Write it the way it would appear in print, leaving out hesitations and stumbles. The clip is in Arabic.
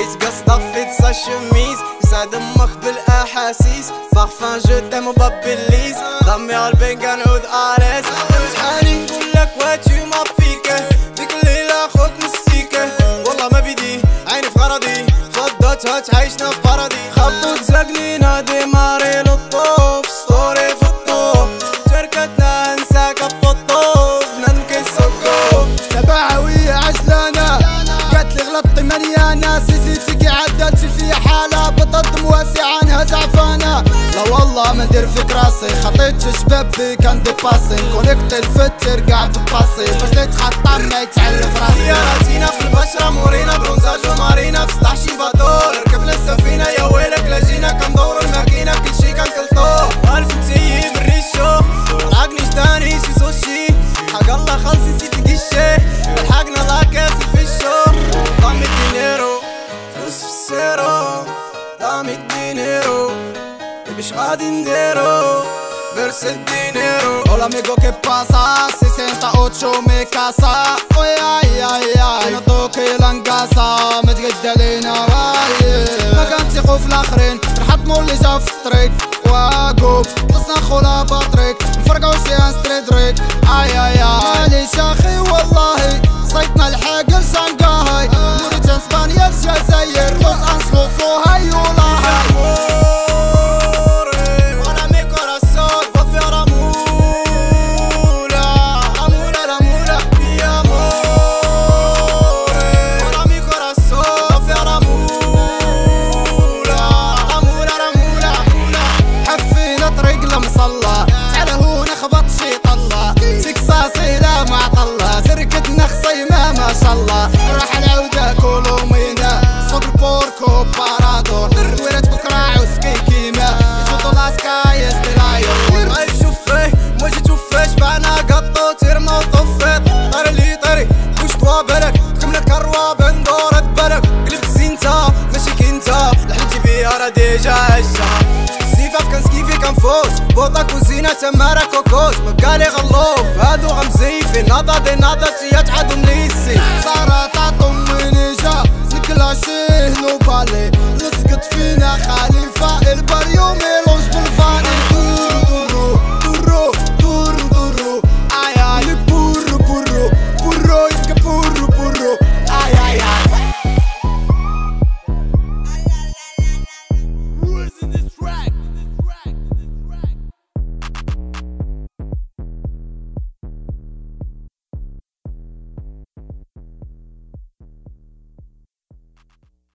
فيس طفيت سا شميز يسعد امك بالاحاسيس بارفان جو تيم بابيليز ضمي قلبي كنعود اريس امتحاني نقولك واتي ما بيكه ديك الليله خوك مستيكه والله ما بيدي عيني في غرضي فضتها تعيشنا في بارادي خبطو تزاقلي نادي ماري للطوف ستوري في الطوف شركتنا نساك في الطوف بنادم كيسوقو تبعوية عجلانة قالتلي غلطتي مليانة سيسيتي عدلتي في حالة بتضم واسع عنها زعفانة لا والله ما ندير فيك راسي خطيت شبابي كان ديباسي كونيكت الفتر قاعد بباسي باش نتخطى ما يتعلف راسي سياراتينا في البشرة مورينا برونزاج ومارينا في 16 باتور ركبنا السفينة يا ويلك لاجينا كندورو الماكينة كلشي كنكلطو الف مسيب الريشو ملحقنيش تاني شي سوشي حق الله خلصي نسيت كيشي لحقنا لاكاس في الشو ضامي دينيرو فلوس في السيرو ضامي دينيرو باش غادي نديرو verso el dinero. Hola amigo, ¿qué pasa? 68 mi casa. Oy ay ay ay نطوكي لنقاصة ما تقد علينا واي ما كنتيقو في الاخرين نحطمو اللي جا في الطريق واقوف خلصنا خولا باطريك نفرقعو شي ستريت ريك اي اي اي ماليش اخي والله صيتنا الحق لشنغهاي موريتان اسبانيا الجزائر لوس انجلوس وهاي ولاهاي ما شاء الله راح العودة كولومينا صوب البوركو بارادور دويرات بكرة عوس كيما يشوطو لاسكايس درايو ما يشوف فيه ما جيت تشوفيش معنا قطو تيرنا وطفيت طاري لي طاري واش طوا بالك كملت كروا بندورة بالك قلبت زينتا ماشي كينتا لحمتي بيها راه ديجا عشا زيفاف كان سكيفي كان فوز بوطا كوزينة تمارا كوكوز مبقالي غلوف هادو غمزيفي ناضا دي ناضا تيات عادو مليسي صارت عطم مني جا نكلاشيه نو بالي لصقت فينا خالي